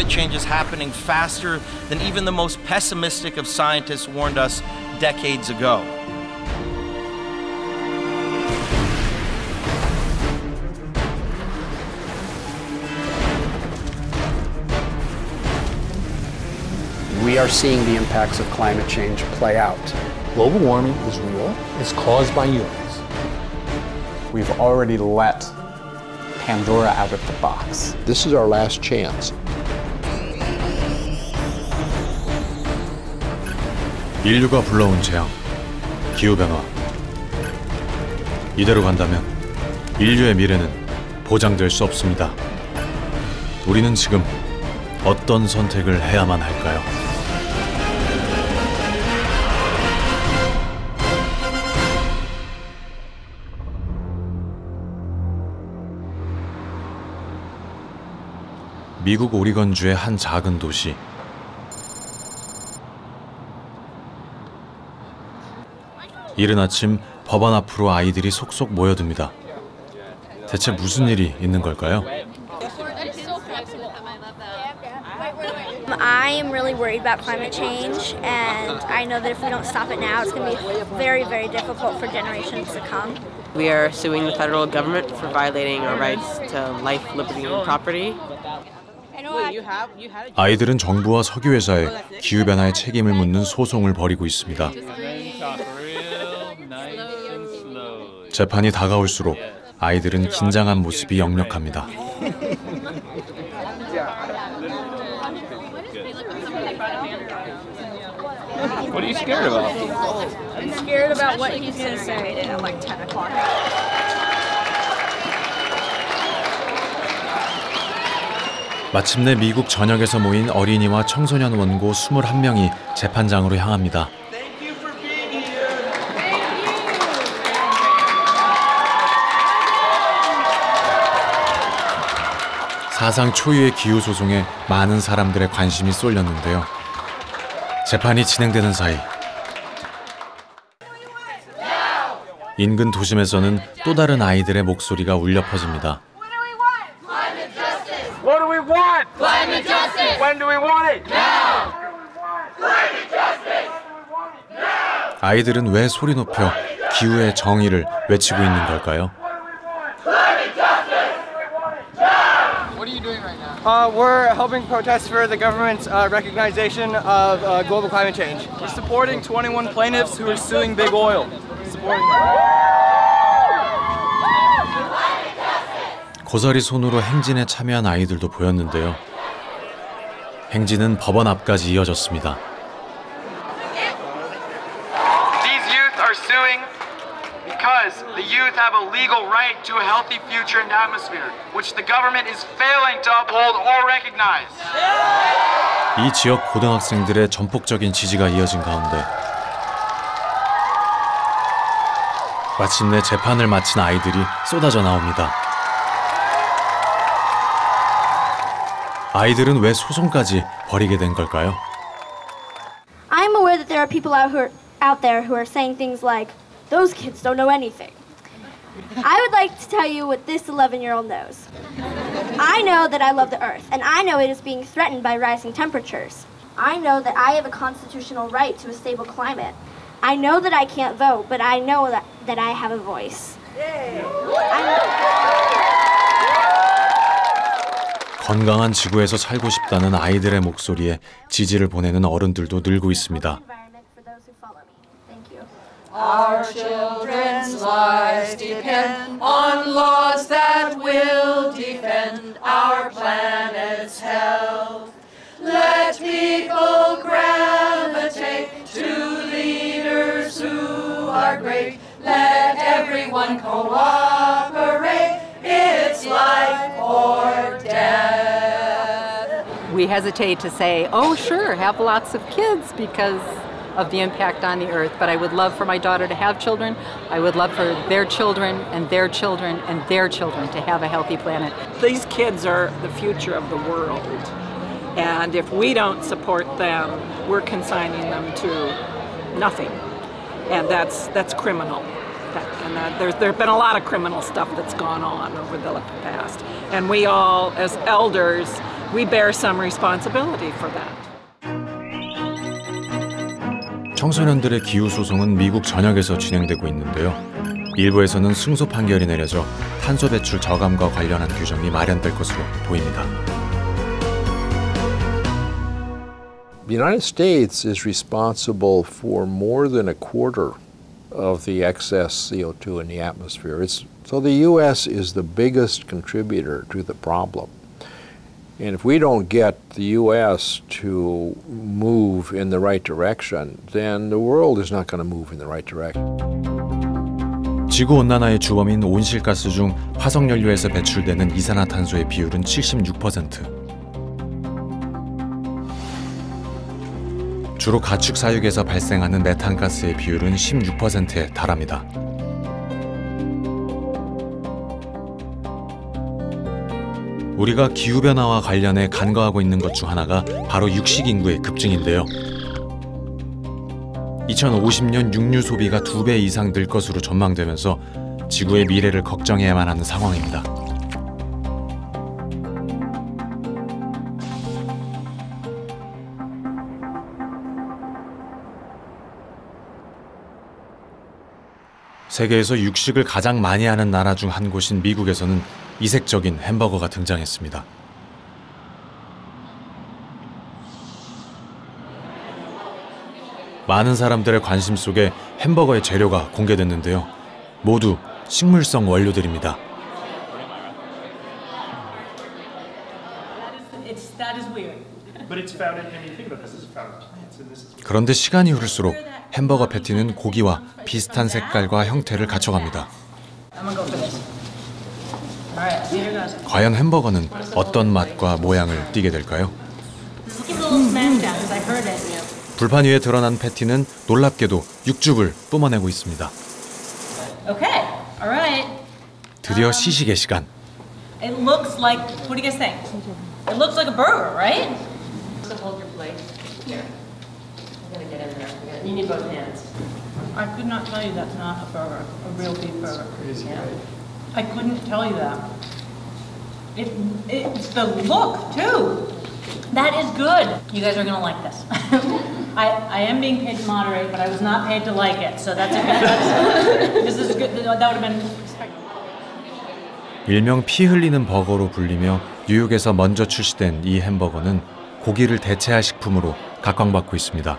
change is happening faster than even the most pessimistic of scientists warned us decades ago. We are seeing the impacts of climate change play out. Global warming is real. It's caused by humans. We've already let Pandora out of the box. This is our last chance. 인류가 불러온 재앙, 기후변화. 이대로 간다면 인류의 미래는 보장될 수 없습니다. 우리는 지금 어떤 선택을 해야만 할까요? 미국 오리건주의 한 작은 도시. 이른 아침 법원 앞으로 아이들이 속속 모여듭니다. 대체 무슨 일이 있는 걸까요? I am really worried about climate change, and I know that if we don't stop it now, it's going to be very, very difficult for generations to come. We are suing the federal government for violating our rights to life, liberty, and property. 아이들은 정부와 석유회사에 기후변화의 책임을 묻는 소송을 벌이고 있습니다. 재판이 다가올수록 아이들은 긴장한 모습이 역력합니다. What are you scared about? I'm scared about what he's going to say at like 10 o'clock. 마침내 미국 전역에서 모인 어린이와 청소년 원고 21명이 재판장으로 향합니다. 사상 초유의 기후 소송에 많은 사람들의 관심이 쏠렸는데요. 재판이 진행되는 사이 인근 도심에서는 또 다른 아이들의 목소리가 울려 퍼집니다. What do we want? Climate justice! When do we want it? Now! Climate justice! Now! 아이들은 왜 소리 높여 기후의 정의를 외치고 있는 걸까요? Climate justice! Now! What are you doing right now? We're helping protest for the government's recognition of global climate change. We're supporting 21 plaintiffs who are suing big oil. Supporting them. 고사리 손으로 행진에 참여한 아이들도 보였는데요. 행진은 법원 앞까지 이어졌습니다. These youth are suing because the youth have a legal right to a healthy future and atmosphere, which the government is failing to uphold or recognize. 이 지역 고등학생들의 전폭적인 지지가 이어진 가운데 마침내 재판을 마친 아이들이 쏟아져 나옵니다. 아이들은 왜 소송까지 벌이게 된 걸까요? I'm aware that there are people out there who are saying things like, those kids don't know anything. I would like to tell you what this 11-year-old knows. I know that I love the Earth, and I know it is being threatened by rising temperatures. I know that I have a constitutional right to a stable climate. I know that I can't vote, but I know that I have a voice. 건강한 지구에서 살고 싶다는 아이들의 목소리에 지지를 보내는 어른들도 늘고 있습니다. Our children's lives depend on laws that will defend our planet's health. Let people gravitate to leaders who are great. Let everyone cooperate. It's life or death. We hesitate to say, oh, sure, have lots of kids because of the impact on the earth, but I would love for my daughter to have children. I would love for their children and their children and their children to have a healthy planet. These kids are the future of the world, and if we don't support them, we're consigning them to nothing, and that's criminal. There have been a lot of criminal stuff that's gone on over the past, and we all, as elders, we bear some responsibility for that. 청소년들의 기후 소송은 미국 전역에서 진행되고 있는데요. 일부에서는 승소 판결이 내려져 탄소 배출 저감과 관련한 규정이 마련될 것으로 보입니다. The United States is responsible for more than a quarter of the excess CO2 in the atmosphere. So the U.S. is the biggest contributor to the problem. And if we don't get the U.S. to move in the right direction, then the world is not going to move in the right direction. 지구온난화의 주범인 온실가스 중 화석연료에서 배출되는 이산화탄소의 비율은 76%. 주로 가축 사육에서 발생하는 메탄가스의 비율은 16%에 달합니다. 우리가 기후변화와 관련해 간과하고 있는 것 중 하나가 바로 육식 인구의 급증인데요. 2050년 육류 소비가 2배 이상 늘 것으로 전망되면서 지구의 미래를 걱정해야만 하는 상황입니다. 세계에서 육식을 가장 많이 하는 나라 중 한 곳인 미국에서는 이색적인 햄버거가 등장했습니다. 많은 사람들의 관심 속에 햄버거의 재료가 공개됐는데요. 모두 식물성 원료들입니다. 그런데 시간이 흐를수록 햄버거 패티는 고기와 비슷한 색깔과 형태를 갖춰갑니다. 과연 햄버거는 어떤 맛과 모양을 띠게 될까요? 불판 위에 드러난 패티는 놀랍게도 육즙을 뿜어내고 있습니다. 드디어 시식의 시간. It looks like, what do you guys think? It looks like a burger, right? So hold your plate. Here. I'm gonna get in there. You need both hands. I could not tell you that's not a burger, a real beef burger. Yeah. I couldn't tell you that. It's the look too. That is good. You guys are gonna like this. I am being paid to moderate, but I was not paid to like it. So that's a good. This is good. That would have been. 일명 피 흘리는 버거로 불리며 뉴욕에서 먼저 출시된 이 햄버거는 고기를 대체할 식품으로 각광받고 있습니다.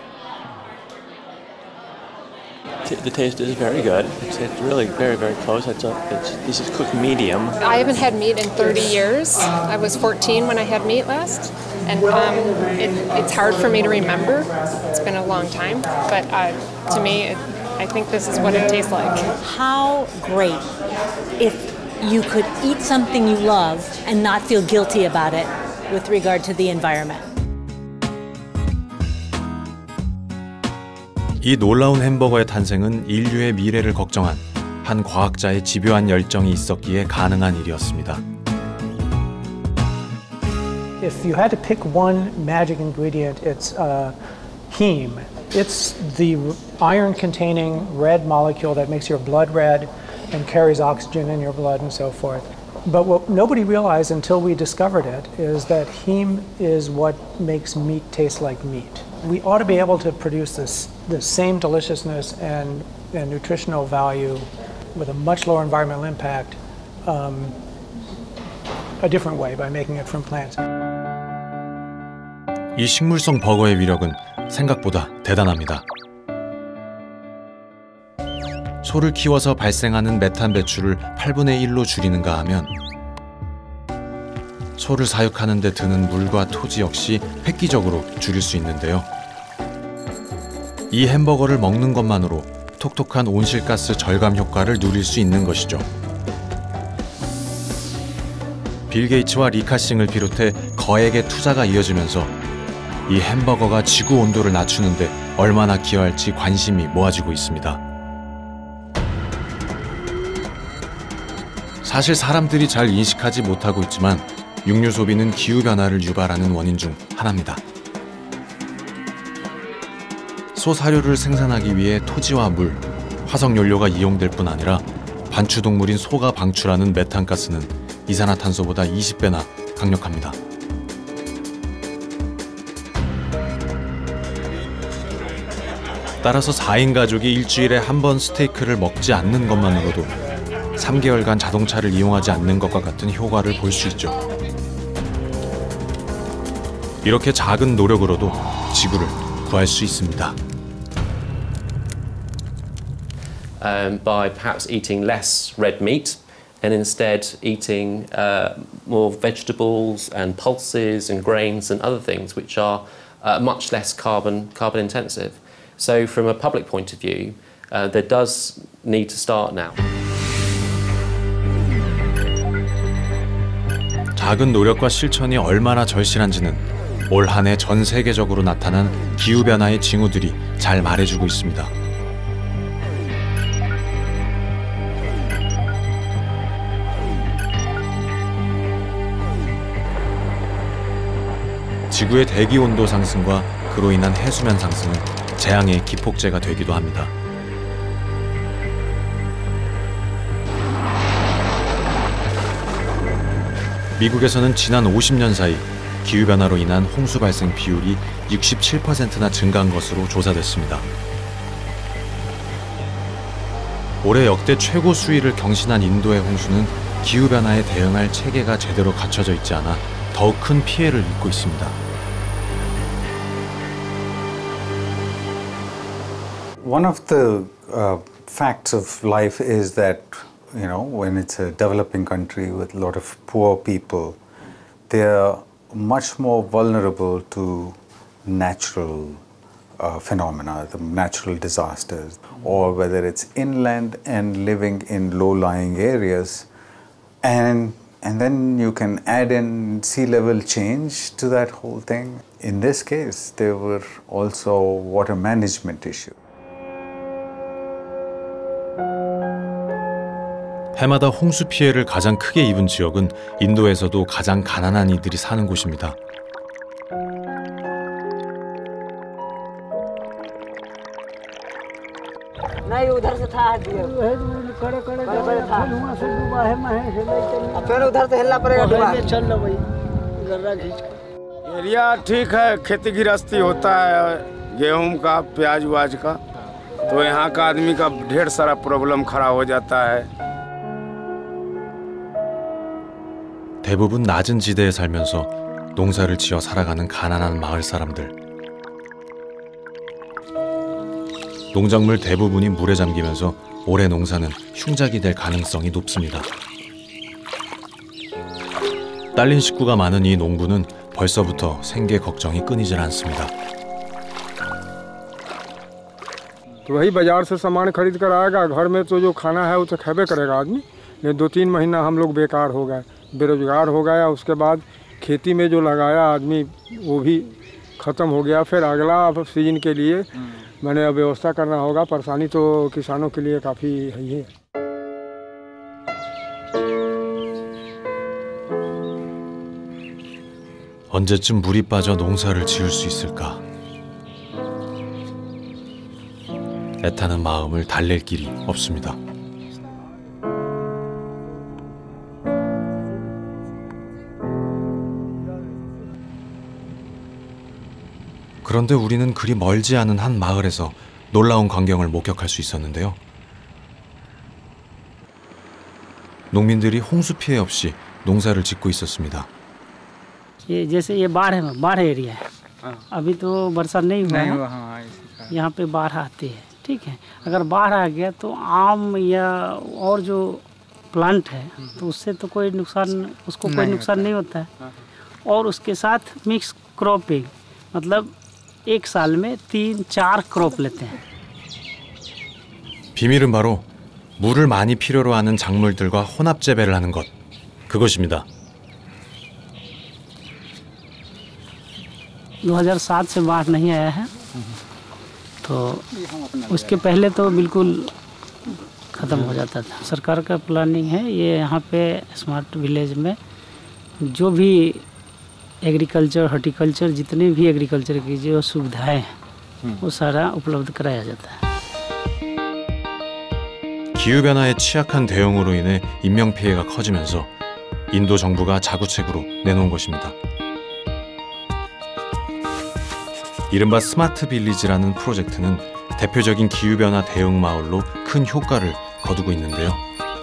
The taste is very good. It's really very, very close. This is cooked medium. I haven't had meat in 30 years. I was 14 when I had meat last, and it's hard for me to remember. It's been a long time, but to me, I think this is what it tastes like. How great if you could eat something you love and not feel guilty about it with regard to the environment. 이 놀라운 햄버거의 탄생은 인류의 미래를 걱정한 한 과학자의 집요한 열정이 있었기에 가능한 일이었습니다. If you had to pick one magic ingredient, it's heme. It's the iron-containing red molecule that makes your blood red and carries oxygen in your blood and so forth. But what nobody realized until we discovered it is that heme is what makes meat taste like meat. We ought to be able to produce the same deliciousness and nutritional value with a much lower environmental impact a different way by making it from plants. 이 식물성 버거의 위력은 생각보다 대단합니다. 소를 키워서 발생하는 메탄 배출을 8분의 1로 줄이는가 하면 소를 사육하는 데 드는 물과 토지 역시 획기적으로 줄일 수 있는데요. 이 햄버거를 먹는 것만으로 톡톡한 온실가스 절감 효과를 누릴 수 있는 것이죠. 빌 게이츠와 리 카싱을 비롯해 거액의 투자가 이어지면서 이 햄버거가 지구 온도를 낮추는데 얼마나 기여할지 관심이 모아지고 있습니다. 사실 사람들이 잘 인식하지 못하고 있지만 육류 소비는 기후변화를 유발하는 원인 중 하나입니다. 소 사료를 생산하기 위해 토지와 물, 화석연료가 이용될 뿐 아니라 반추동물인 소가 방출하는 메탄가스는 이산화탄소보다 20배나 강력합니다. 따라서 4인 가족이 일주일에 한 번 스테이크를 먹지 않는 것만으로도 3개월간 자동차를 이용하지 않는 것과 같은 효과를 볼 수 있죠. 이렇게 작은 노력으로도 지구를 구할 수 있습니다. By perhaps eating less red meat and instead eating more vegetables and pulses and grains and other things which are much less carbon intensive. So from a public point of view, there does need to start now. 작은 노력과 실천이 얼마나 절실한지는 올 한 해 전 세계적으로 나타난 기후변화의 징후들이 잘 말해주고 있습니다. 지구의 대기 온도 상승과 그로 인한 해수면 상승은 재앙의 기폭제가 되기도 합니다. 미국에서는 지난 50년 사이 기후변화로 인한 홍수 발생 비율이 67%나 증가한 것으로 조사됐습니다. 올해 역대 최고 수위를 경신한 인도의 홍수는 기후변화에 대응할 체계가 제대로 갖춰져 있지 않아 더욱 큰 피해를 입고 있습니다. One of the facts of life is that, you know, when it's a developing country with a lot of poor people, they are much more vulnerable to natural phenomena, the natural disasters, or whether it's inland and living in low-lying areas. And then you can add in sea level change to that whole thing. In this case, there were also water management issues. 해마다 홍수 피해를 가장 크게 입은 지역은 인도에서도 가장 가난한 이들이 사는 곳입니다. Area ठीक है, खेती गृहस्थी होता है गेहूं का, प्याज वाज का, तो यहाँ का आदमी का ढेर सारा प्रॉब्लम खड़ा हो जाता है. 대부분 낮은 지대에 살면서 농사를 지어 살아가는 가난한 마을 사람들. 농작물 대부분이 물에 잠기면서 올해 농사는 흉작이 될 가능성이 높습니다. 딸린 식구가 많은 이 농부는 벌써부터 생계 걱정이 끊이질 않습니다. तो वही बाजार से सामान खरीद कर आएगा, घर में तो जो खाना है वो तो खाबे करेगा आदमी. ये 2-3 महीना हम लोग बेकार हो गए, बेरोजगार हो गया. उसके बाद खेती में जो लगाया आदमी वो भी ख़त्म हो गया. फिर अगला सीजन के लिए मैंने व्यवस्था करना होगा. परेशानी तो किसानों के लिए काफ़ी है ही है. 언제쯤 물이 빠져 농사를 지을 수 있을까? 애타는 마음을 달랠 길이 없습니다. 그런데 우리는 그리 멀지 않은 한 마을에서 놀라운 광경을 목격할 수 있었는데요. 농민들이 홍수 피해 없이 농사를 짓고 있었습니다. ये जैसे ये बाढ़ एरिया है. अभी तो बरसात नहीं हुआ है. यहाँ पे बाढ़ आती है. ठीक है, अगर बाढ़ आ गया तो आम या और जो प्लांट है तो उससे तो कोई नुकसान, उसको कोई नुकसान नहीं होता है. और उसके साथ मिक्स क्रॉपिंग, मतलब एक साल में 3-4 क्रॉप लेते हैं. 비밀은 바로 물을 많이 필요로 하는 작물들과 혼합 재배를 하는 것, 그것입니다. 2007 से बाढ़ नहीं आया है, तो उसके पहले तो बिल्कुल ख़त्म हो जाता था. सरकार का प्लानिंग है ये यहाँ पे स्मार्ट विलेज में जो भी एग्रीकल्चर, हॉर्टिकल्चर, जितने भी एग्रीकल्चर की जो सुविधाएं हैं वो सारा उपलब्ध कराया जाता है. 기후변화에 취약한 대응으로 인해 인명피해가 커지면서 인도 정부가 자구책으로 내놓은 것입니다. 이른바 스마트 빌리지라는 프로젝트는 대표적인 기후변화 대응 마을로 큰 효과를 거두고 있는데요.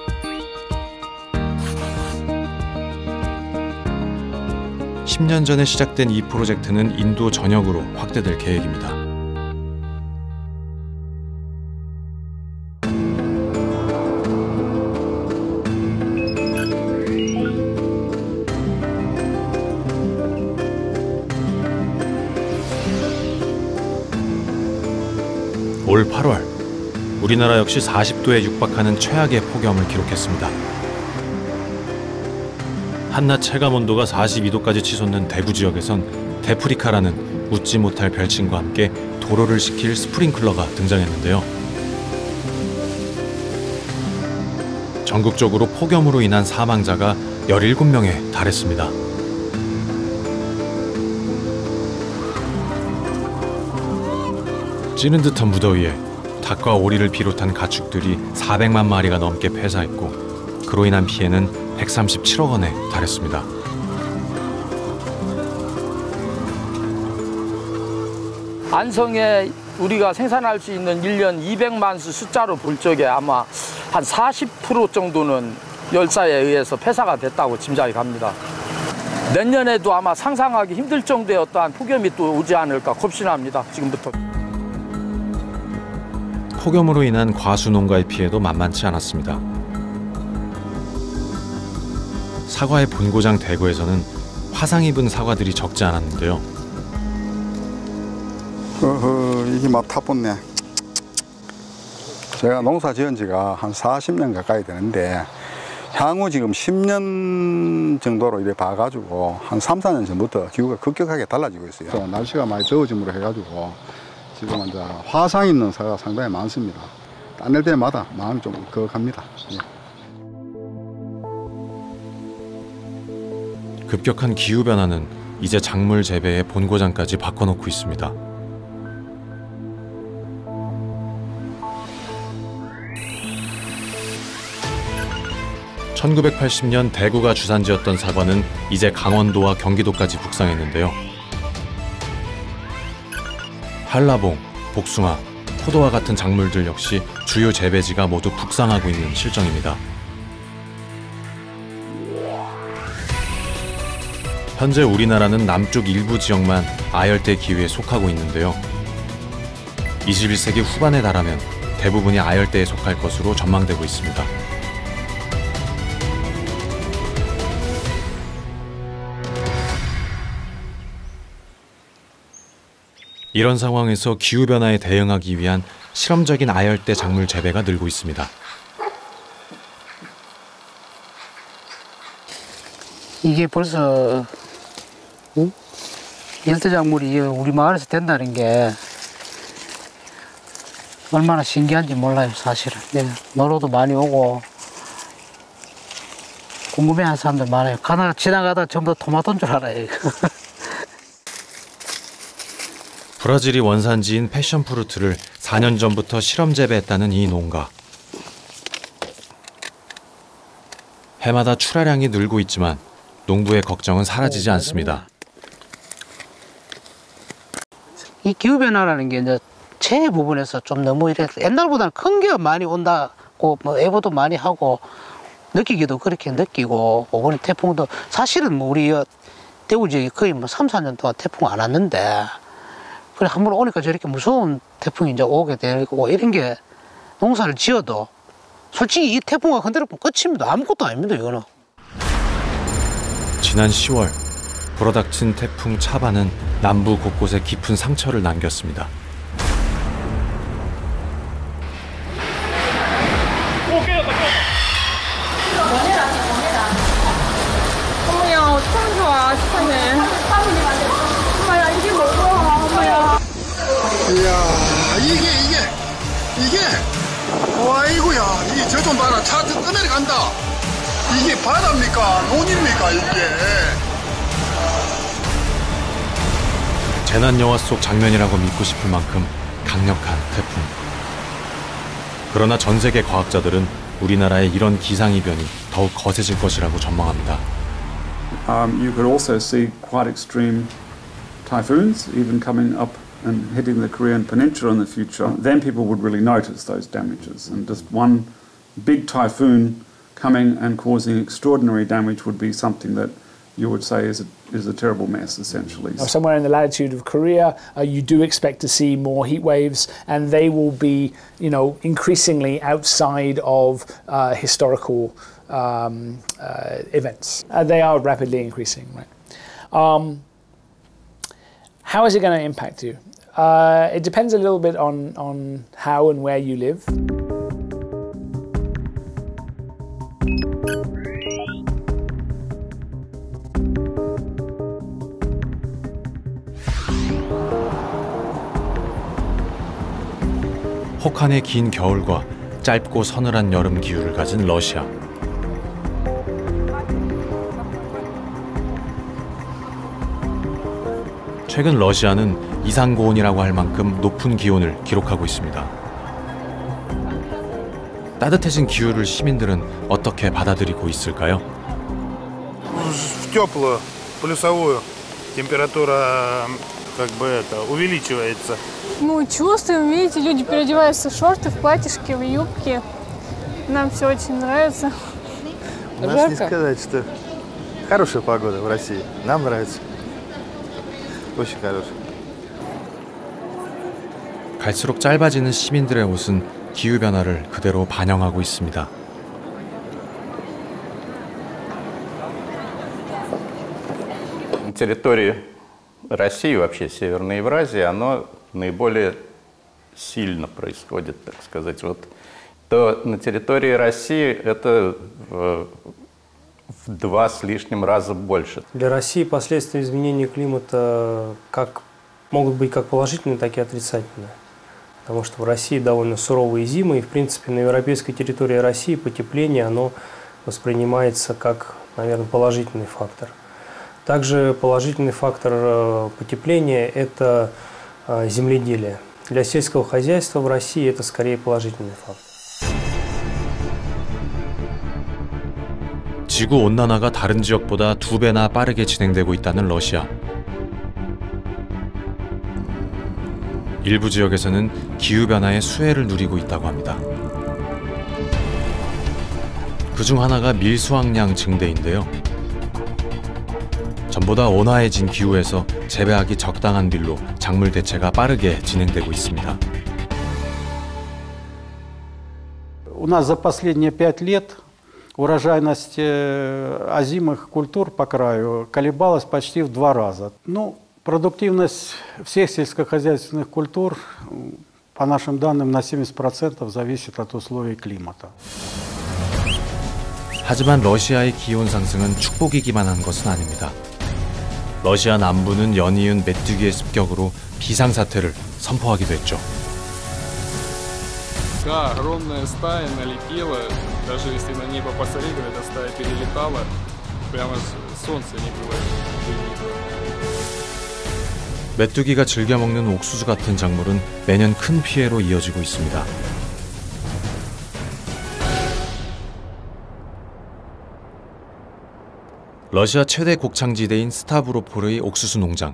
(10년) 전에 시작된 이 프로젝트는 인도 전역으로 확대될 계획입니다. 올 8월, 우리나라 역시 40도에 육박하는 최악의 폭염을 기록했습니다. 한낮 체감온도가 42도까지 치솟는 대구 지역에선 데프리카라는 웃지 못할 별칭과 함께 도로를 식힐 스프링클러가 등장했는데요. 전국적으로 폭염으로 인한 사망자가 17명에 달했습니다. 찌는 듯한 무더위에 닭과 오리를 비롯한 가축들이 400만 마리가 넘게 폐사했고 그로 인한 피해는 137억 원에 달했습니다. 안성에 우리가 생산할 수 있는 1년 200만 수 숫자로 볼 적에 아마 한 40% 정도는 열사에 의해서 폐사가 됐다고 짐작이 갑니다. 내년에도 아마 상상하기 힘들 정도의 어떠한 폭염이 또 오지 않을까 겁신합니다. 지금부터. 폭염으로 인한 과수 농가의 피해도 만만치 않았습니다. 사과의 본고장 대구에서는 화상 입은 사과들이 적지 않았는데요. 이게 막 타붙네. 제가 농사 지은 지가 한 40년 가까이 되는데 향후 지금 10년 정도로 이래 봐가지고 한 3, 4년 전부터 기후가 급격하게 달라지고 있어요. 날씨가 많이 더워짐으로 해가지고 지금 이제 화상 있는 사과가 상당히 많습니다. 따낼 때마다 마음이 좀 그윽합니다. 예. 급격한 기후변화는 이제 작물 재배의 본고장까지 바꿔놓고 있습니다. (1980년) 대구가 주산지였던 사과는 이제 강원도와 경기도까지 북상했는데요. 한라봉, 복숭아, 포도와 같은 작물들 역시 주요 재배지가 모두 북상하고 있는 실정입니다. 현재 우리나라는 남쪽 일부 지역만 아열대 기후에 속하고 있는데요. 21세기 후반에 달하면 대부분이 아열대에 속할 것으로 전망되고 있습니다. 이런 상황에서 기후변화에 대응하기 위한 실험적인 아열대 작물 재배가 늘고 있습니다. 이게 벌써 열대 작물이 우리 마을에서 된다는 게 얼마나 신기한지 몰라요, 사실은. 네, 놀러도 많이 오고 궁금해하는 사람들 많아요. 지나가다 전부 다 토마토인 줄 알아요. 브라질이 원산지인 패션프루트를 4년 전부터 실험 재배했다는 이 농가. 해마다 출하량이 늘고 있지만 농부의 걱정은 사라지지 않습니다. 이 기후변화라는 게 이제 체 부분에서 좀 너무 이래 옛날보다는 큰 게 많이 온다고 뭐 예보도 많이 하고 느끼기도 그렇게 느끼고 이번에 태풍도 사실은 뭐 우리 대구 지역이 거의 뭐 3, 4년 동안 태풍 안 왔는데 그래 한 번 오니까 저렇게 무서운 태풍이 이제 오게 되고 이런 게 농사를 지어도 솔직히 이 태풍가 흔들어보면 끝입니다. 아무것도 아닙니다, 이거는. 지난 10월 불어닥친 태풍 차바는 남부 곳곳에 깊은 상처를 남겼습니다. 어머야, 참 좋아, 시원해. 엄마야, 이게 뭐야, 엄마야. 이야, 이게. 아이고야, 이 저 좀 봐라. 차 떠내려간다. 이게 바다입니까? 논입니까, 이게? 재난 영화 속 장면이라고 믿고 싶을 만큼 강력한 태풍. 그러나 전 세계 과학자들은 우리나라의 이런 기상이변이 더욱 거세질 것이라고 전망합니다. You could also see quite extreme typhoons even coming up and hitting the Korean Peninsula in the future, then people would really notice those damages. And just one big typhoon coming and causing extraordinary damage would be something that you would say is a terrible mess, essentially. Somewhere in the latitude of Korea, you do expect to see more heat waves, and they will be, increasingly outside of historical events. They are rapidly increasing, right? How is it going to impact you? It depends a little bit on how and where you live. 혹한의 긴 겨울과 짧고 서늘한 여름 기후를 가진 러시아. 최근 러시아는 이상고온이라고 할 만큼 높은 기온을 기록하고 있습니다. 따뜻해진 기후를 시민들은 어떻게 받아들이고 있을까요? В теплую, плюсовую температура увеличивается. Мы чувствуем, видите, люди переодеваются в шорты, в платьишки, в юбки. Нам все очень нравится. Можно не сказать, что хорошая погода в России. Нам нравится. Очень хорошая. 갈수록 짧아지는 시민들의 옷은 기후변화를 그대로 반영하고 있습니다. Территория России, вообще Северной Евразии, оно наиболее сильно происходит, так сказать. То на территории России это в 2 с лишним раза больше. Для России последствия изменения климата могут быть как положительные, так и отрицательные. Потому что в России довольно суровые зимы, и, в принципе, на европейской территории России потепление, оно воспринимается как, наверное, положительный фактор. Также положительный фактор потепления – это земледелие. Для сельского хозяйства в России это скорее положительный фактор. 지구 온난화가 다른 지역보다 2배나 빠르게 진행되고 있다는 러시아. 일부 지역에서는 기후변화의 수혜를 누리고 있다고 합니다. 그중 하나가 밀수확량 증대인데요. 전보다 온화해진 기후에서 재배하기 적당한 밀로 작물 대체가 빠르게 진행되고 있습니다. У нас за последние 5 лет урожайность озимых культур по краю колебалась почти в 2 раза. Продуктивность всех сельскохозяйственных культур, по нашим данным, на 70% зависит от условий климата. 하지만 러시아의 기온 상승은 축복이기만 한 것은 아닙니다. 러시아 남부는 연이은 메뚜기의 습격으로 비상사태를 선포하기도 했죠. Да, огромная стая налетела, даже если на небо посмотреть, эта стая перелетала, прямо солнце не было видно. 메뚜기가 즐겨 먹는 옥수수 같은 작물은 매년 큰 피해로 이어지고 있습니다. 러시아 최대 곡창지대인 스타브로폴의 옥수수 농장.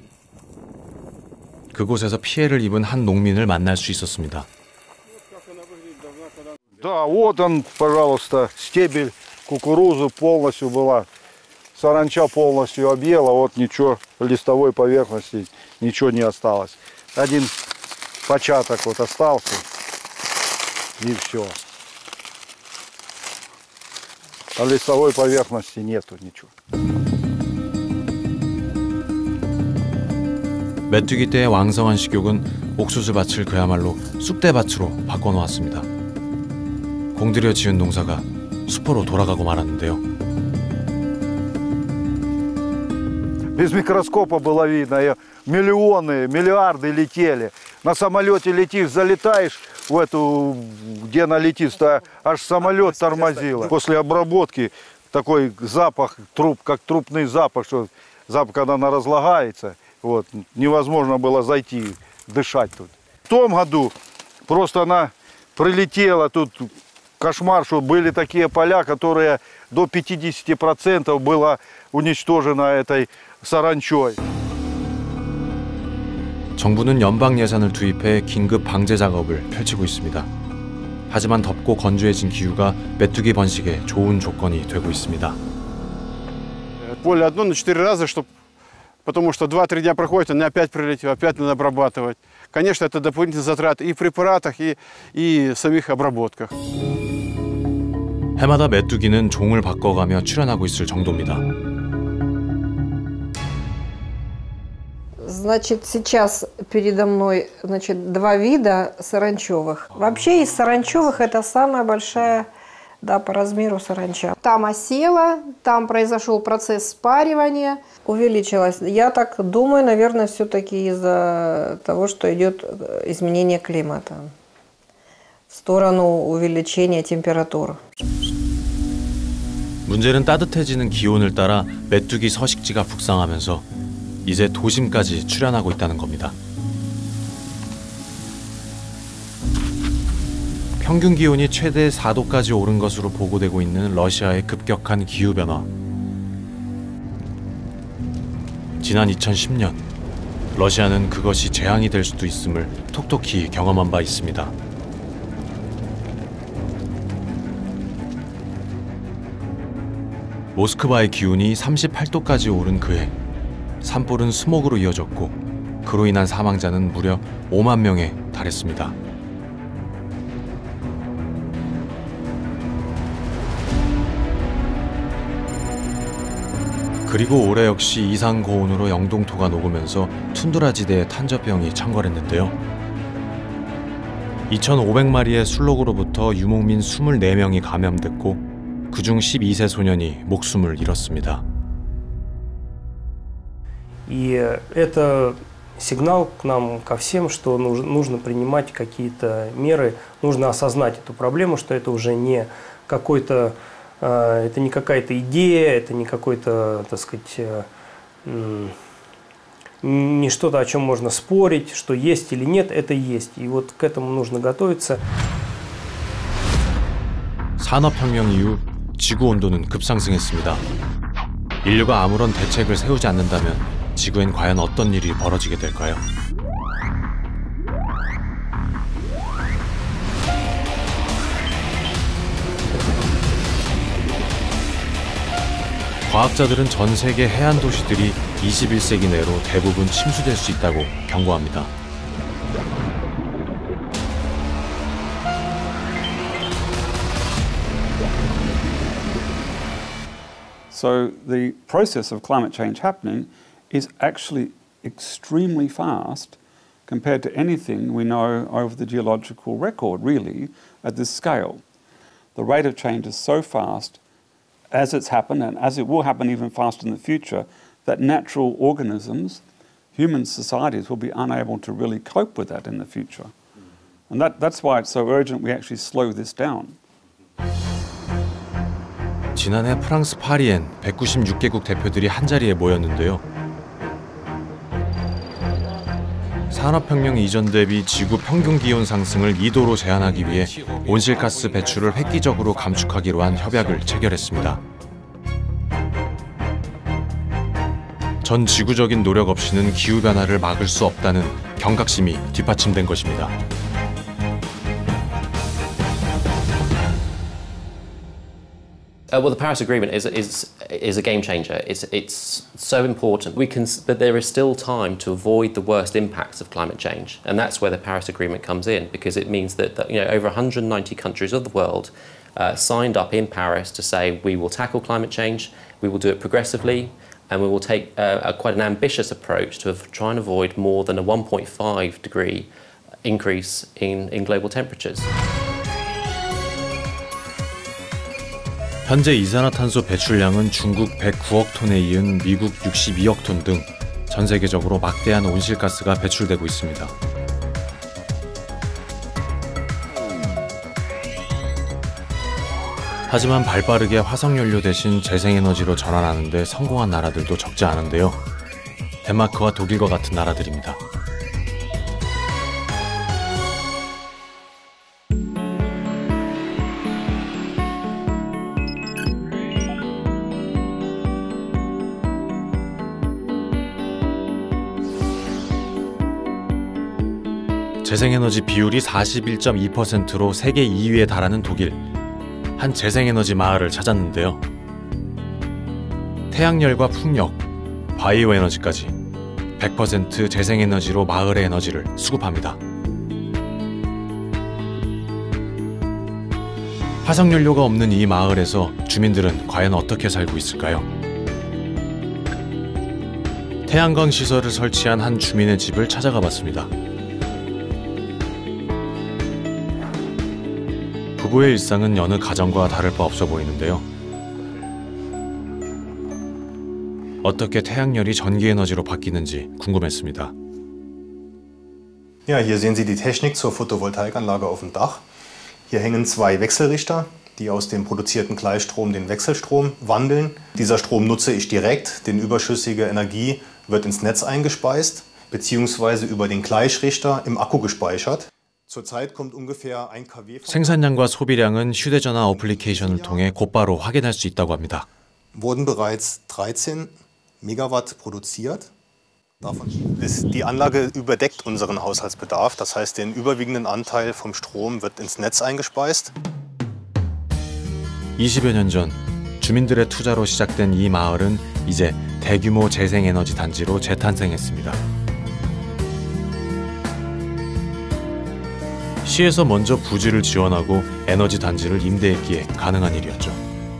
그곳에서 피해를 입은 한 농민을 만날 수 있었습니다. Да, вот он, пожалуйста, стебель кукурузы полностью была. Саранча полностью объела, вот ничего, листовой поверхности ничего не осталось. Один початок вот остался, и все. А листовой поверхности нету ничего. 메뚜기 떼의 왕성한 식욕은 옥수수 밭을 그야말로 쑥대밭으로 바꿔놓았습니다. 공들여 지은 농사가 수포로 돌아가고 말았는데요. Без микроскопа было видно, миллионы, миллиарды летели. На самолете летишь, залетаешь в эту, где она летит, аж самолет тормозило. После обработки такой запах, как трупный запах, что запах, когда она разлагается, вот, невозможно было зайти, дышать тут. В том году просто она прилетела, тут кошмар, что были такие поля, которые до 50% было уничтожено этой саранчой. 정부는 연방 예산을 투입해 긴급 방제 작업을 펼치고 있습니다. 하지만 덥고 건조해진 기후가 메뚜기 번식에 좋은 조건이 되고 있습니다. Поле одно на 4 раза, потому что 2-3 дня проходит, он опять прилетел, опять надо обрабатывать. Конечно, это дополнительные затраты и в препаратах, и самих обработках. 해마다 메뚜기는 종을 바꿔가며 출현하고 있을 정도입니다. Значит, сейчас передо мной, значит, 2 вида саранчевых. Вообще из саранчевых это самая большая, да, по размеру саранча. Там осела, там произошел процесс спаривания, увеличилась. Я так думаю, наверное, все-таки из-за того, что идет изменение климата в сторону увеличения температур. 문제는 따뜻해지는 기온을 따라 메뚜기 서식지가 북상하면서 이제 도심까지 출현하고 있다는 겁니다. 평균 기온이 최대 4도까지 오른 것으로 보고되고 있는 러시아의 급격한 기후변화. 지난 2010년, 러시아는 그것이 재앙이 될 수도 있음을 톡톡히 경험한 바 있습니다. 모스크바의 기온이 38도까지 오른 그해, 산불은 스모그로 이어졌고 그로 인한 사망자는 무려 5만 명에 달했습니다. 그리고 올해 역시 이상 고온으로 영동토가 녹으면서 툰드라 지대에 탄저병이 창궐했는데요. 2,500마리의 술록으로부터 유목민 24명이 감염됐고 그중 12세 소년이 목숨을 잃었습니다. И это сигнал к нам, ко всем, что нужно принимать какие-то меры, нужно осознать эту проблему, что это уже не какой-то, это не какая-то идея, это не какой-то, так сказать, не что-то, о чем можно спорить, что есть или нет, это есть. И вот к этому нужно готовиться. 산업혁명 이후 지구 온도는 급상승했습니다. 인류가 아무런 대책을 세우지 않는다면 지구엔 과연 어떤 일이 벌어지게 될까요? 과학자들은 전 세계 해안 도시들이 21세기 내로 대부분 침수될 수 있다고 경고합니다. So the process of climate change happening is actually extremely fast compared to anything we know over the geological record, really, at this scale. The rate of change is so fast, as it's happened, and as it will happen even faster in the future, that natural organisms, human societies, will be unable to really cope with that in the future. And that's why it's so urgent we actually slow this down. 지난해 프랑스 파리엔 196개국 대표들이 한자리에 모였는데요. 산업혁명 이전 대비 지구 평균 기온 상승을 2도로 제한하기 위해 온실가스 배출을 획기적으로 감축하기로 한 협약을 체결했습니다. 전 지구적인 노력 없이는 기후변화를 막을 수 없다는 경각심이 뒷받침된 것입니다. Well, the Paris Agreement is a game changer. It's so important. But there is still time to avoid the worst impacts of climate change, and that's where the Paris Agreement comes in, because it means that over 190 countries of the world signed up in Paris to say we will tackle climate change, we will do it progressively, and we will take quite an ambitious approach to try and avoid more than a 1.5 degree increase in global temperatures. 현재 이산화탄소 배출량은 중국 109억 톤에 이은 미국 62억 톤 등 전 세계적으로 막대한 온실가스가 배출되고 있습니다. 하지만 발빠르게 화석연료 대신 재생에너지로 전환하는 데 성공한 나라들도 적지 않은데요. 덴마크와 독일과 같은 나라들입니다. 재생에너지 비율이 41.2%로 세계 2위에 달하는 독일. 한 재생에너지 마을을 찾았는데요. 태양열과 풍력, 바이오 에너지까지 100% 재생에너지로 마을의 에너지를 수급합니다. 화석연료가 없는 이 마을에서 주민들은 과연 어떻게 살고 있을까요? 태양광 시설을 설치한 한 주민의 집을 찾아가 봤습니다. 부부의 일상은 여느 가정과 다를 바 없어 보이는데요. 어떻게 태양열이 전기에너지로 바뀌는지 궁금했습니다. Ja, hier sehen Sie die Technik zur Photovoltaikanlage auf dem Dach. Hier hängen zwei Wechselrichter, die aus dem produzierten Gleichstrom den Wechselstrom wandeln. Dieser Strom nutze ich direkt, denn überschüssige Energie wird ins Netz eingespeist bzw. über den Gleichrichter im Akku gespeichert. Zurzeit kommt ungefähr 1 kW. 생산량과 소비량은 휴대전화 어플리케이션을 통해 곧바로 확인할 수 있다고 합니다. Wurden bereits 13 Megawatt produziert. Die Anlage überdeckt unseren Haushaltsbedarf, das heißt, den überwiegenden Anteil vom Strom wird ins Netz eingespeist. 20여 년 전 주민들의 투자로 시작된 이 마을은 이제 대규모 재생에너지 단지로 재탄생했습니다. 시에서 먼저 부지를 지원하고 에너지 단지를 임대했기에 가능한 일이었죠.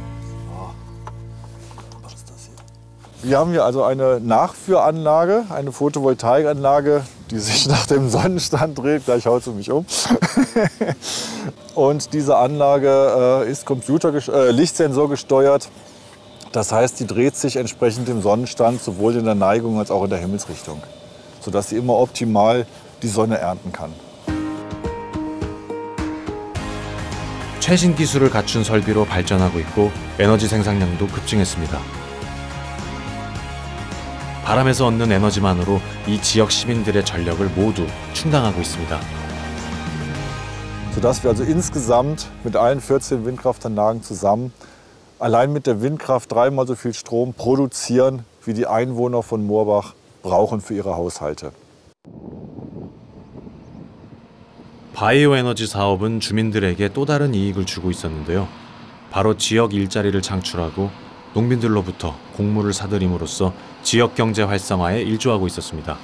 Wir haben hier also eine Nachführanlage, eine Photovoltaikanlage, die sich nach dem Sonnenstand dreht. Gleich haut sie mich um. Und diese Anlage ist Lichtsensor gesteuert. Das heißt, die dreht sich entsprechend dem Sonnenstand, sowohl in der Neigung als auch in der Himmelsrichtung, sodass sie immer optimal die Sonne ernten kann. 최신 기술을 갖춘 설비로 발전하고 있고 에너지 생산량도 급증했습니다. 바람에서 얻는 에너지만으로 이 지역 시민들의 전력을 모두 충당하고 있습니다. Sodass wir also insgesamt mit allen 14 Windkraftanlagen zusammen allein mit der Windkraft 3-mal so viel Strom produzieren, wie die Einwohner von Moorbach brauchen für ihre Haushalte. 바이오 에너지 사업은 주민들에게 또 다른 이익을 주고 있었는데요. 바로 지역 일자리를 창출하고 농민들로부터 곡물을 사들임으로써 지역 경제 활성화에 일조하고 있었습니다.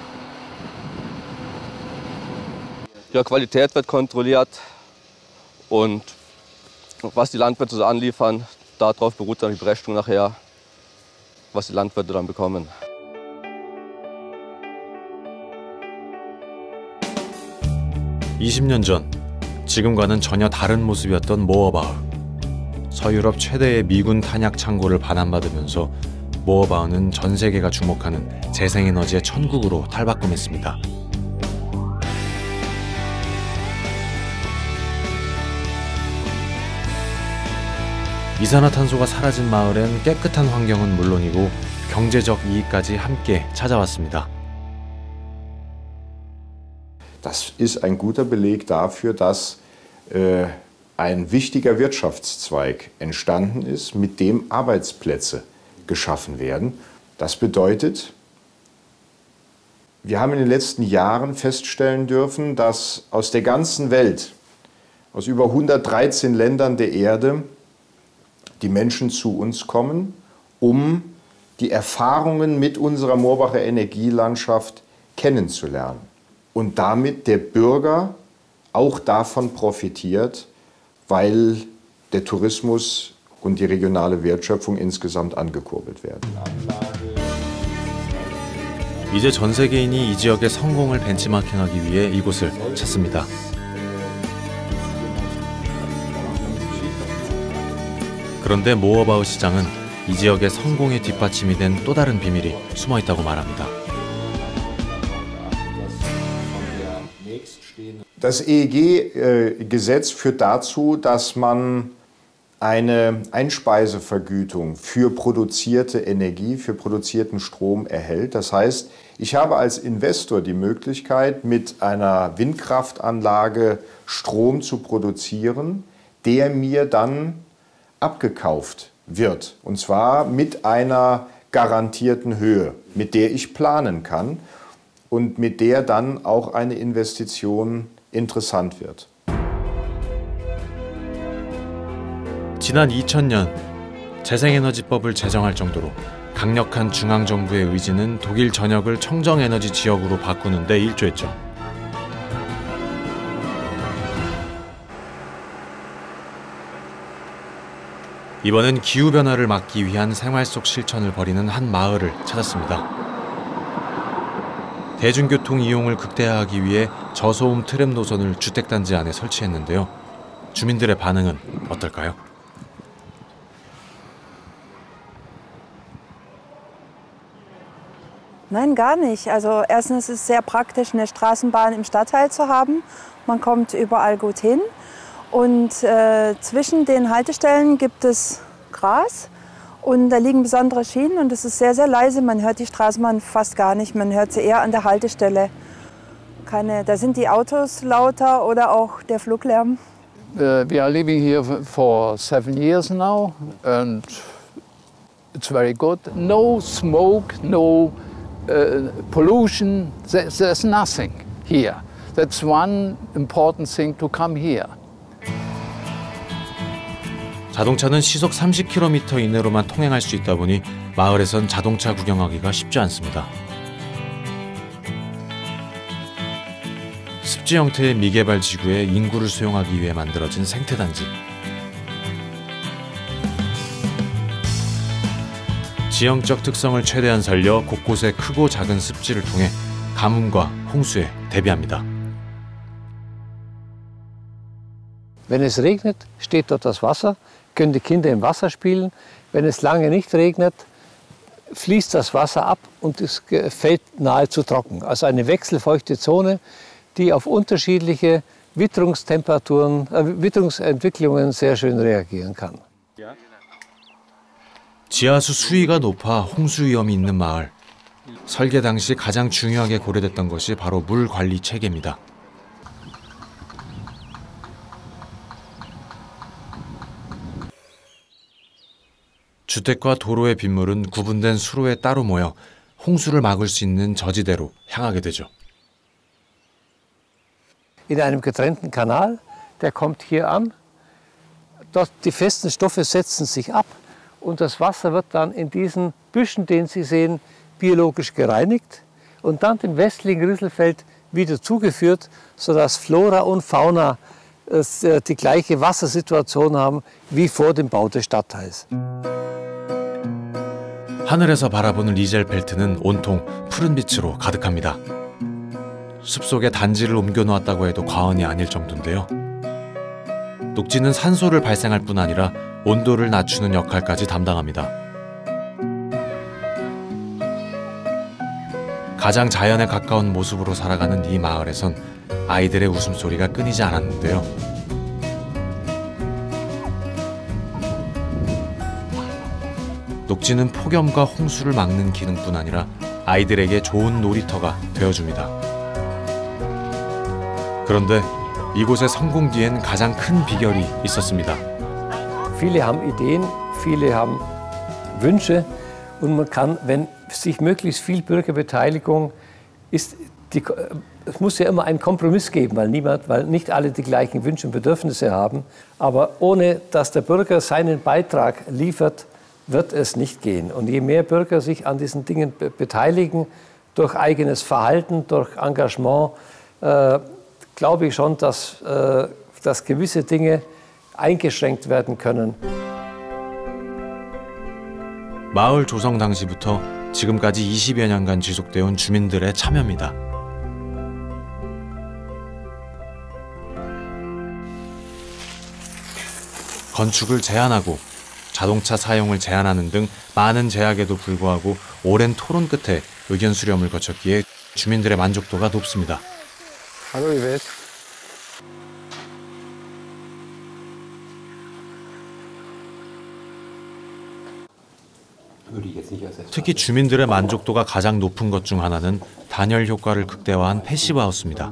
Ja, Qualität wird kontrolliert und was die Landwirte so anliefern, darauf beruht dann die Berechnung nachher, was die Landwirte dann bekommen. (20년) 전 지금과는 전혀 다른 모습이었던 모어바흐. 서유럽 최대의 미군 탄약 창고를 반환받으면서 모어바흐는 전 세계가 주목하는 재생에너지의 천국으로 탈바꿈했습니다. 이산화탄소가 사라진 마을엔 깨끗한 환경은 물론이고 경제적 이익까지 함께 찾아왔습니다. Das ist ein guter Beleg dafür, dass ein wichtiger Wirtschaftszweig entstanden ist, mit dem Arbeitsplätze geschaffen werden. Das bedeutet, wir haben in den letzten Jahren feststellen dürfen, dass aus der ganzen Welt, aus über 113 Ländern der Erde, die Menschen zu uns kommen, um die Erfahrungen mit unserer Moorbacher Energielandschaft kennenzulernen. Und damit der Bürger auch davon profitiert, weil der Tourismus und die regionale Wertschöpfung insgesamt angekurbelt werden. 이제 전 세계인이 이 지역의 성공을 벤치마킹하기 위해 이곳을 찾습니다. 그런데 모어바흐 시장은 이 지역의 성공의 뒷받침이 된 또 다른 비밀이 숨어 있다고 말합니다. Das EEG-Gesetz führt dazu, dass man eine Einspeisevergütung für produzierte Energie, für produzierten Strom erhält. Das heißt, ich habe als Investor die Möglichkeit, mit einer Windkraftanlage Strom zu produzieren, der mir dann abgekauft wird. Und zwar mit einer garantierten Höhe, mit der ich planen kann. und mit der dann auch eine Investition interessant wird. 지난 2000년 재생에너지법을 제정할 정도로 강력한 중앙정부의 의지는 독일 전역을 청정에너지 지역으로 바꾸는 데 일조했죠. 이번엔 기후변화를 막기 위한 생활 속 실천을 벌이는 한 마을을 찾았습니다. 대중교통 이용을 극대화하기 위해 저소음 트램 노선을 주택단지 안에 설치했는데요. 주민들의 반응은 어떨까요? Nein, gar nicht. Also erstens ist es sehr praktisch, eine Straßenbahn im Stadtteil zu haben. Man kommt überall gut hin. Und zwischen den Haltestellen gibt es Gras und da liegen besondere Schienen und es ist sehr, sehr leise. Man hört die Straßenbahn fast gar nicht, man hört sie eher an der Haltestelle. Da sind die Autos lauter oder auch der Fluglärm. We are living here for 7 years now and it's very good. No smoke, no pollution, there's nothing here. That's one important thing to come here. 자동차는 시속 30km 이내로만 통행할 수 있다 보니 마을에선 자동차 구경하기가 쉽지 않습니다. 습지 형태의 미개발 지구에 인구를 수용하기 위해 만들어진 생태단지. 지형적 특성을 최대한 살려 곳곳에 크고 작은 습지를 통해 가뭄과 홍수에 대비합니다. Wenn es regnet, steht dort das Wasser, können die Kinder im Wasser spielen. Wenn es lange nicht regnet, fließt das Wasser ab und es fällt nahezu trocken. Also eine wechselfeuchte Zone, die auf unterschiedliche Witterungsentwicklungen sehr schön reagieren kann. 지하수 수위가 높아 홍수 위험이 있는 마을. 설계 당시 가장 중요하게 고려됐던 것이 바로 물 관리 체계입니다. 주택과 도로의 빗물은 구분된 수로에 따로 모여 홍수를 막을 수 있는 저지대로 향하게 되죠. In einem getrennten Kanal, der kommt hier an. Dort die festen Stoffe setzen sich ab und das Wasser wird dann in diesen Büschen, den Sie sehen, biologisch gereinigt und dann dem westlichen Rieselfeld wieder zugeführt, sodass Flora und Fauna die gleiche Wassersituation haben wie vor dem Bau des Stadtteils. 하늘에서 바라보는 리젤펠트는 온통 푸른 빛으로 가득합니다. 숲속에 단지를 옮겨놓았다고 해도 과언이 아닐 정도인데요. 녹지는 산소를 발생할 뿐 아니라 온도를 낮추는 역할까지 담당합니다. 가장 자연에 가까운 모습으로 살아가는 이 마을에선 아이들의 웃음소리가 끊이지 않았는데요. 녹지는 폭염과 홍수를 막는 기능뿐 아니라 아이들에게 좋은 놀이터가 되어줍니다. 그런데 이곳의 성공 뒤엔 가장 큰 비결이 있었습니다. Viele haben Ideen, viele haben Wünsche und man kann, wenn sich möglichst viel Bürgerbeteiligung ist, es muss ja immer einen Kompromiss geben, weil nicht alle die gleichen Wünsche und Bedürfnisse haben. Aber ohne dass der Bürger seinen Beitrag liefert, wird es nicht gehen. Und je mehr Bürger sich an diesen Dingen beteiligen, durch eigenes Verhalten, durch Engagement, glaube ich schon, dass gewisse Dinge eingeschränkt werden können. 마을 조성 당시부터 지금까지 20여 년간 지속되어 온 주민들의 참여입니다. 건축을 제한하고 자동차 사용을 제한하는 등 많은 제약에도 불구하고 오랜 토론 끝에 의견 수렴을 거쳤기에 주민들의 만족도가 높습니다. 특히 주민들의 만족도가 가장 높은 것 중 하나는 단열 효과를 극대화한 패시브 하우스입니다.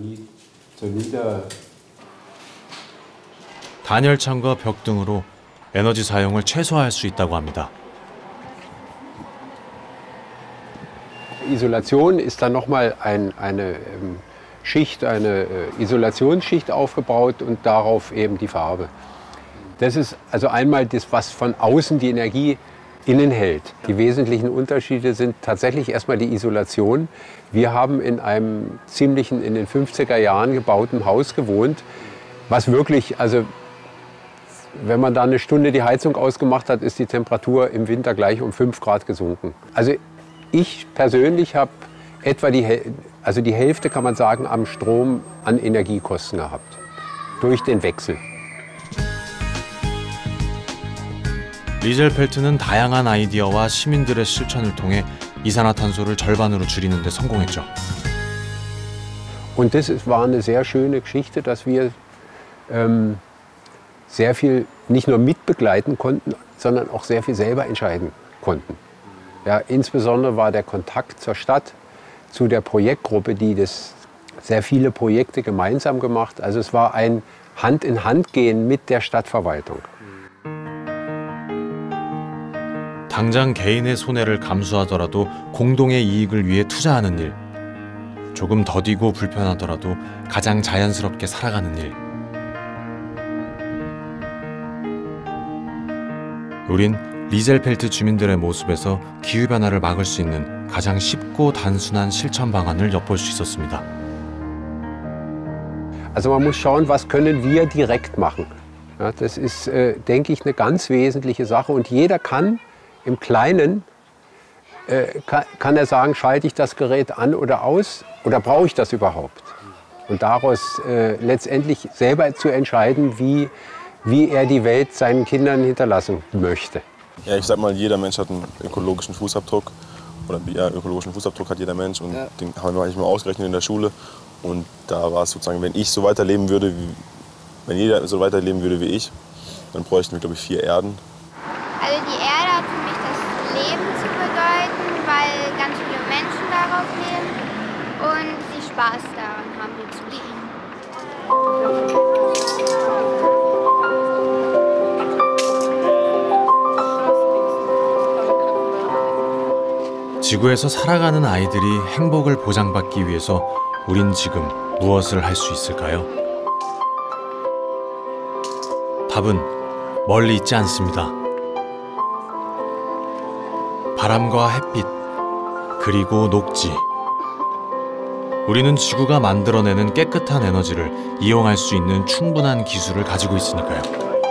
단열창과 벽 등으로 에너지 사용을 최소화할 수 있다고 합니다. Isolation ist dann nochmal eine Schicht, eine Isolationsschicht aufgebaut und darauf eben die Farbe. Das ist also einmal das, was von außen die Energie innen hält. Die wesentlichen Unterschiede sind tatsächlich erstmal die Isolation. Wir haben in einem ziemlichen, in den 50er Jahren gebauten Haus gewohnt, was wirklich, also wenn man da eine Stunde die Heizung ausgemacht hat, ist die Temperatur im Winter gleich um 5 Grad gesunken. Also ich persönlich habe etwa die Hälfte, kann man sagen, am Strom an Energiekosten gehabt. Durch den Wechsel. 리젤펠트는 다양한 아이디어와 시민들의 실천을 통해 이산화탄소를 절반으로 줄이는 데 성공했죠. Und das war eine sehr schöne Geschichte, dass wir sehr viel nicht nur mitbegleiten konnten, sondern auch sehr viel selber entscheiden konnten. Ja, insbesondere war der Kontakt zur Stadt, zu der Projektgruppe, die sehr viele Projekte gemeinsam gemacht. Also es war ein Hand-in-Hand-Gehen mit der Stadtverwaltung. 당장 개인의 손해를 감수하더라도 공동의 이익을 위해 투자하는 일. 조금 더디고 불편하더라도 가장 자연스럽게 살아가는 일. 우린 리젤펠트 주민들의 모습에서 기후변화를 막을 수 있는 가장 쉽고 단순한 실천 방안을 엿볼 수 있었습니다. Also man muss schauen, was können wir direkt machen. Ja, das ist, denke ich, eine ganz wesentliche Sache. Und jeder kann im Kleinen, kann er sagen, schalte ich das Gerät an oder aus oder brauche ich das überhaupt? Und daraus letztendlich selber zu entscheiden, wie er die Welt seinen Kindern hinterlassen möchte. Ja, ich sag mal, jeder Mensch hat einen ökologischen Fußabdruck. Oder ja, ökologischen Fußabdruck hat jeder Mensch. Und den haben wir manchmal ausgerechnet in der Schule. Und da war es sozusagen, wenn ich so weiterleben würde, wenn jeder so weiterleben würde wie ich, dann bräuchten wir, glaube ich, 4 Erden. Also die Erde hat für mich das Leben zu bedeuten, weil ganz viele Menschen darauf leben und sie Spaß daran haben, hier zu leben. 지구에서 살아가는 아이들이 행복을 보장받기 위해서 우린 지금 무엇을 할 수 있을까요? 답은 멀리 있지 않습니다. 바람과 햇빛, 그리고 녹지. 우리는 지구가 만들어내는 깨끗한 에너지를 이용할 수 있는 충분한 기술을 가지고 있으니까요.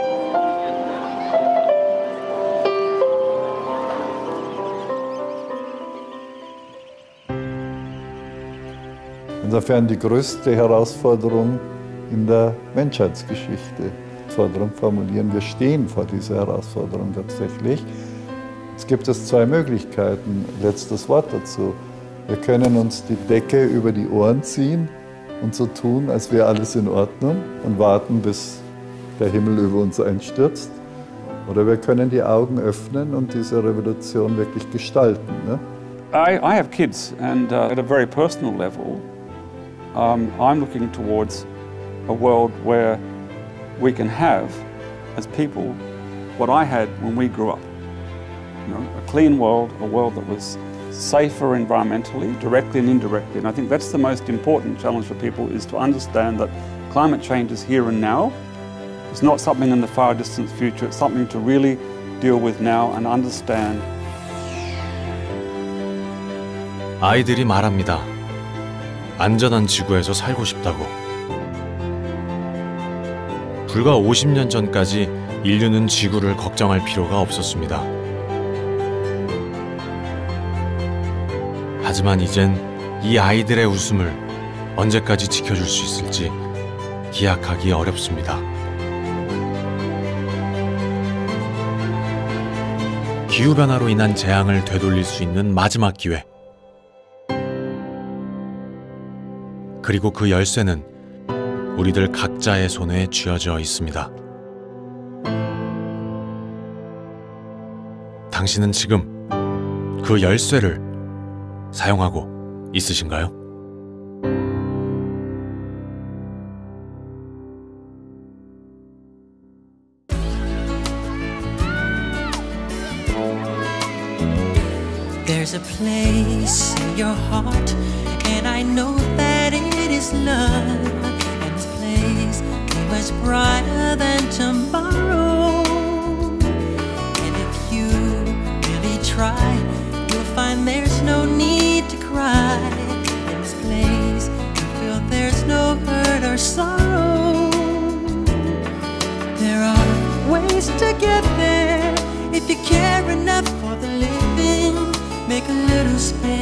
Insofern die größte Herausforderung in der Menschheitsgeschichte. Herausforderung formulieren. Wir stehen vor dieser Herausforderung tatsächlich. Es gibt 2 Möglichkeiten. Letztes Wort dazu. Wir können uns die Decke über die Ohren ziehen und so tun, als wäre alles in Ordnung und warten, bis der Himmel über uns einstürzt. Oder wir können die Augen öffnen und diese Revolution wirklich gestalten. Ne? I have kids, and at a very personal level, I'm looking towards a world where we can have, as people, what I had when we grew up. You know, a clean world, a world that was safer environmentally, directly and indirectly. And I think that's the most important challenge for people, is to understand that climate change is here and now. It's not something in the far distant future, it's something to really deal with now and understand. 아이들이 말합니다. 안전한 지구에서 살고 싶다고. 불과 50년 전까지 인류는 지구를 걱정할 필요가 없었습니다. 하지만 이젠 이 아이들의 웃음을 언제까지 지켜줄 수 있을지 기약하기 어렵습니다. 기후변화로 인한 재앙을 되돌릴 수 있는 마지막 기회. 그리고 그 열쇠는 우리들 각자의 손에 쥐어져 있습니다. 당신은 지금 그 열쇠를 사용하고 있으신가요? There's a place in your heart, and I know that it is love. And this place is much brighter than tomorrow. And if you really try, you'll find there's no need to cry. In this place, you feel there's no hurt or sorrow. There are ways to get there if you care enough for the living. Make a little space.